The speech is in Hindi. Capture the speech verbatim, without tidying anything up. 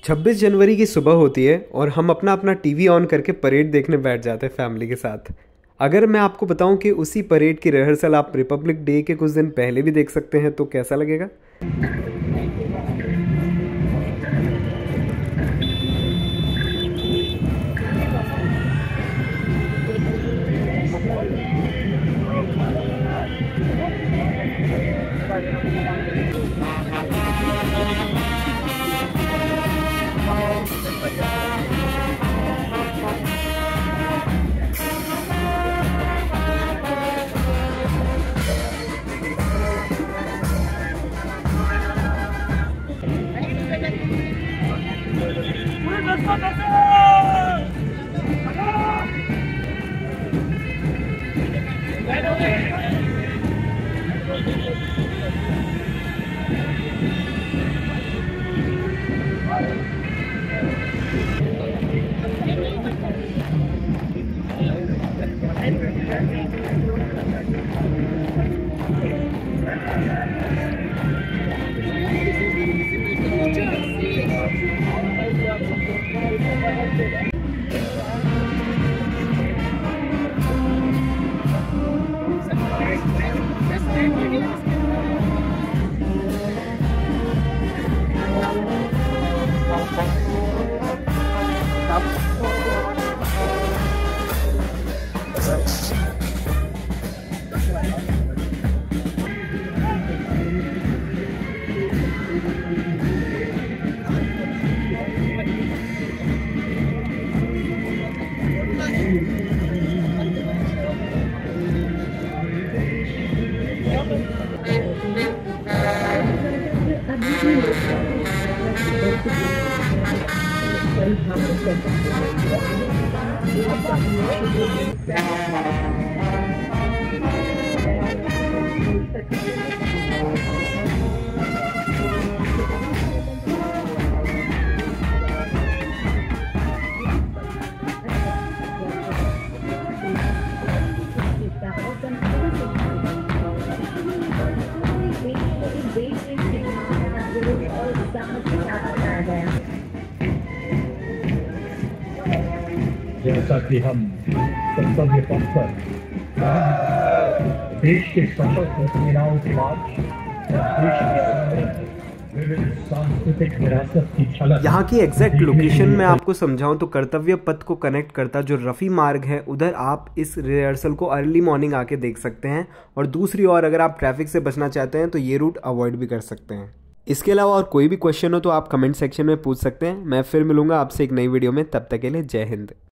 छब्बीस जनवरी की सुबह होती है और हम अपना अपना टीवी ऑन करके परेड देखने बैठ जाते हैं फैमिली के साथ। अगर मैं आपको बताऊं कि उसी परेड की रिहर्सल आप रिपब्लिक डे के कुछ दिन पहले भी देख सकते हैं तो कैसा लगेगा। जैसा कि हम कर्तव्य पथ पर देश के सशस्त्र सेनाओं के मार्च देश की विभिन्न सांस्कृतिक विरासत की झलक यहाँ की एग्जैक्ट लोकेशन में आपको समझाऊं तो कर्तव्य पथ को कनेक्ट करता जो रफ़ी मार्ग है उधर आप इस रिहर्सल को अर्ली मॉर्निंग आके देख सकते हैं। और दूसरी ओर अगर आप ट्रैफिक से बचना चाहते हैं तो ये रूट अवॉइड भी कर सकते हैं। इसके अलावा और कोई भी क्वेश्चन हो तो आप कमेंट सेक्शन में पूछ सकते हैं। मैं फिर मिलूंगा आपसे एक नई वीडियो में, तब तक के लिए जय हिंद।